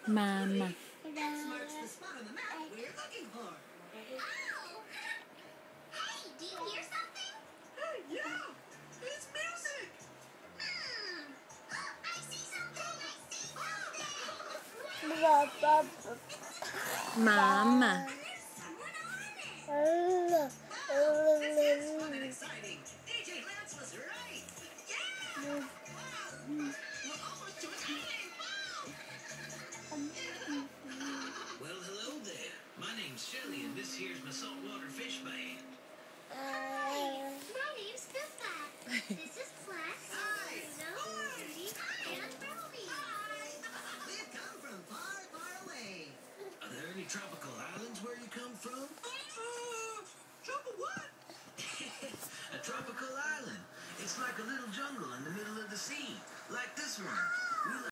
Mama. That marks the spot on the map we're looking for. Ow! Hey, do you hear something? Hey, yeah! It's music! I see something! Mama. And there's someone on it! Wow! This is fun and exciting! DJ Lance was right! Yeah! Wow! We're almost to an island! Wow! Well, hello there. My name's Shelly, and this here's my saltwater fish band. Hi, my name's Pippa. This is Flex. Hi! Bruno, Rudy, and Brody. Hi! We've come from far, far away. Are there any tropical islands where you come from? Tropical what? A tropical island. It's like a little jungle in the middle of the sea, like this one. We